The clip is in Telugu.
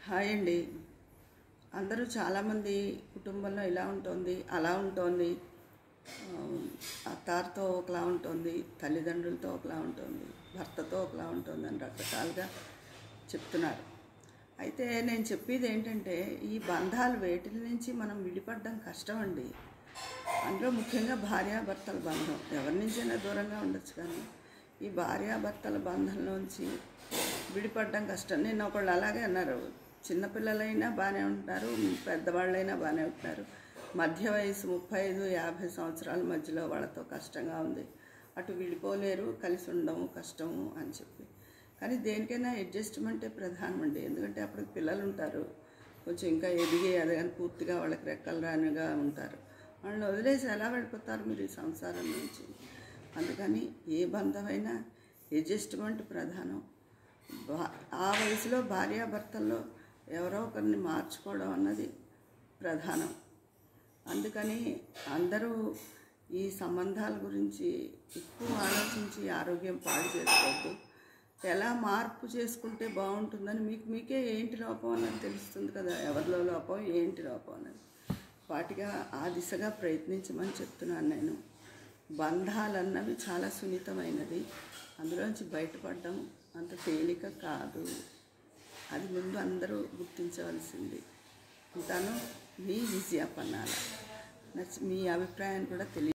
హాయ్ అండి. అందరూ చాలామంది కుటుంబంలో ఇలా ఉంటుంది, అలా ఉంటుంది, అత్తారితో ఒకలా ఉంటుంది, తల్లిదండ్రులతో ఒకలా ఉంటుంది, భర్తతో ఒకలా ఉంటుంది అని రకరకాలుగా చెప్తున్నారు. అయితే నేను చెప్పేది ఏంటంటే, ఈ బంధాలు వేటి నుంచి మనం విడిపడడం కష్టం అండి. అందులో ముఖ్యంగా భార్యాభర్తల బంధం ఎవరి నుంచైనా దూరంగా ఉండొచ్చు, కానీ ఈ భార్యాభర్తల బంధంలోంచి విడిపడడం కష్టం. నేను ఒకళ్ళు అలాగే అన్నారు, చిన్నపిల్లలైనా బాగానే ఉంటున్నారు, పెద్దవాళ్ళైనా బాగానే ఉంటున్నారు, మధ్య వయసు 35-50 సంవత్సరాల మధ్యలో వాళ్ళతో కష్టంగా ఉంది, అటు విడిపోలేరు, కలిసి ఉండడం కష్టము అని చెప్పి. కానీ దేనికైనా అడ్జస్ట్మెంటే ప్రధానం అండి. ఎందుకంటే అప్పుడు పిల్లలు ఉంటారు, కొంచెం ఇంకా ఎదిగి అదగాని పూర్తిగా వాళ్ళకి రెక్కలు రానిగా ఉంటారు. వాళ్ళని వదిలేసి ఎలా వెళ్ళిపోతారు మీరు ఈ సంసారం నుంచి? అందుకని ఏ బంధమైనా అడ్జస్ట్మెంట్ ప్రధానం. ఆ వయసులో భార్యాభర్తల్లో ఎవరో ఒకరిని మార్చుకోవడం అన్నది ప్రధానం. అందుకని అందరూ ఈ సంబంధాల గురించి ఎక్కువ ఆలోచించి ఆరోగ్యం పాడు చేసుకోవద్దు. ఎలా మార్పు చేసుకుంటే బాగుంటుందని మీకే ఏంటి లోపం అన్నది తెలుస్తుంది కదా, ఎవరిలో లోపం ఏంటి లోపం అన్నది. వాటిగా ఆ దిశగా ప్రయత్నించమని చెప్తున్నాను నేను. బంధాలన్నవి చాలా సున్నితమైనది, అందులోంచి బయటపడడం అంత తేలిక కాదు. అది ముందు అందరూ గుర్తించవలసింది. ఉంటాను. మీ విజయ పన్నాల. మీ అభిప్రాయాన్ని కూడా తెలియ